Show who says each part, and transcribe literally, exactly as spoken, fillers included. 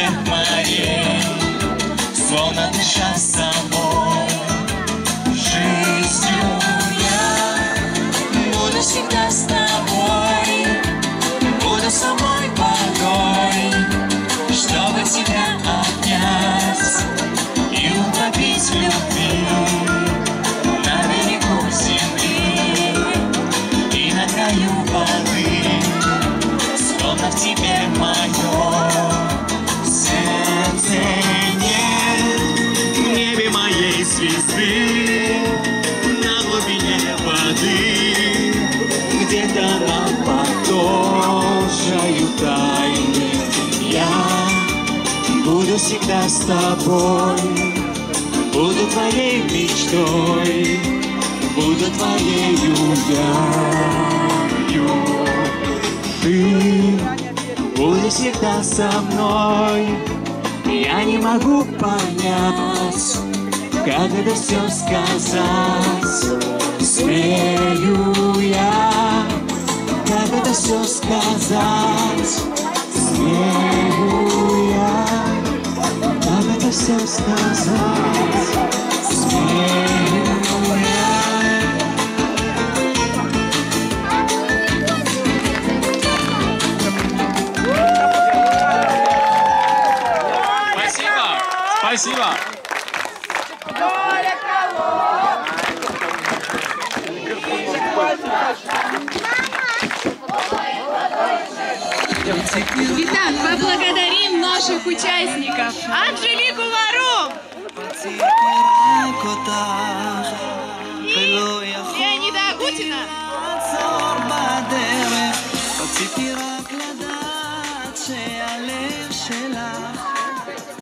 Speaker 1: всех морей, словно дыша собой. Жизнью я буду всегда с тобой, буду самой водой, чтобы тебя обнять и утопить в любви на берегу земли и на краю воды, словно в тебе мое сердце. Нет в небе моей звезды, на глубине воды, где-то над подножию тайны. Я буду всегда с тобой, буду твоей мечтой, буду твоею я. Ты будешь всегда со мной. Я не могу понять, как это все сказать. Смею я, как это все сказать. Смею я, как это все сказать. Смею я.
Speaker 2: Спасибо.
Speaker 3: Итак, поблагодарим наших участников. Анжелику Варум и Леонида Агутина.